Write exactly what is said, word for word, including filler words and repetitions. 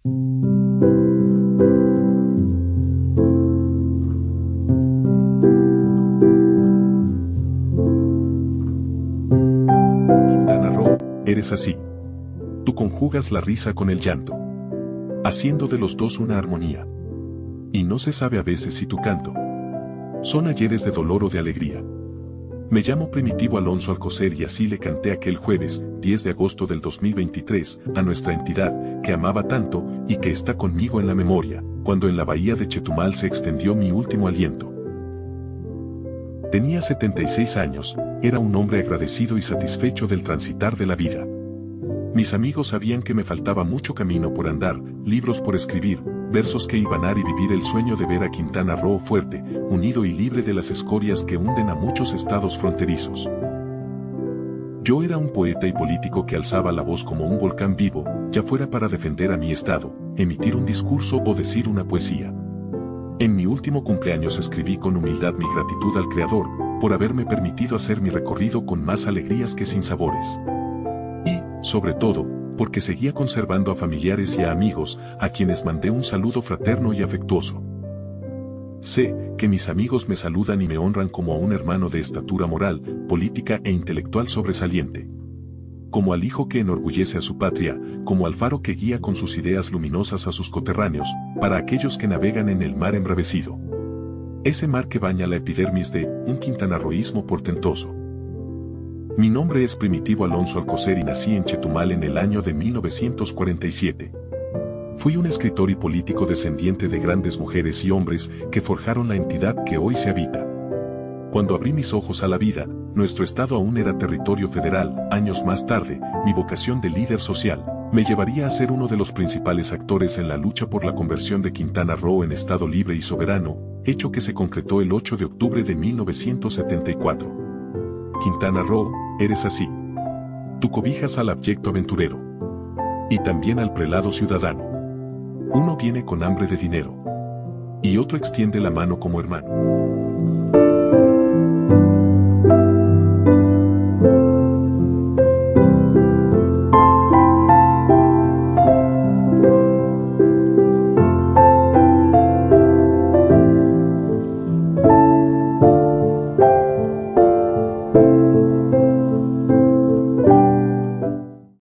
Quintana Roo, eres así. Tú conjugas la risa con el llanto, haciendo de los dos una armonía. Y no se sabe a veces si tu canto son ayeres de dolor o de alegría. Me llamo Primitivo Alonso Alcocer y así le canté aquel jueves, diez de agosto del dos mil veintitrés, a nuestra entidad, que amaba tanto, y que está conmigo en la memoria, cuando en la bahía de Chetumal se extendió mi último aliento. Tenía setenta y seis años, era un hombre agradecido y satisfecho del transitar de la vida. Mis amigos sabían que me faltaba mucho camino por andar, libros por escribir, versos que hilvanar y vivir el sueño de ver a Quintana Roo fuerte, unido y libre de las escorias que hunden a muchos estados fronterizos. Yo era un poeta y político que alzaba la voz como un volcán vivo, ya fuera para defender a mi estado, emitir un discurso o decir una poesía. En mi último cumpleaños escribí con humildad mi gratitud al Creador, por haberme permitido hacer mi recorrido con más alegrías que sinsabores. Y, sobre todo, porque seguía conservando a familiares y a amigos, a quienes mandé un saludo fraterno y afectuoso. Sé que mis amigos me saludan y me honran como a un hermano de estatura moral, política e intelectual sobresaliente. Como al hijo que enorgullece a su patria, como al faro que guía con sus ideas luminosas a sus coterráneos, para aquellos que navegan en el mar embravecido. Ese mar que baña la epidermis de un quintanarroísmo portentoso. Mi nombre es Primitivo Alonso Alcocer y nací en Chetumal en el año de mil novecientos cuarenta y siete. Fui un escritor y político descendiente de grandes mujeres y hombres que forjaron la entidad que hoy se habita. Cuando abrí mis ojos a la vida, nuestro estado aún era territorio federal. Años más tarde, mi vocación de líder social me llevaría a ser uno de los principales actores en la lucha por la conversión de Quintana Roo en estado libre y soberano, hecho que se concretó el ocho de octubre de mil novecientos setenta y cuatro. Quintana Roo, eres así. Tú cobijas al abyecto aventurero. Y también al prelado ciudadano. Uno viene con hambre de dinero. Y otro extiende la mano como hermano.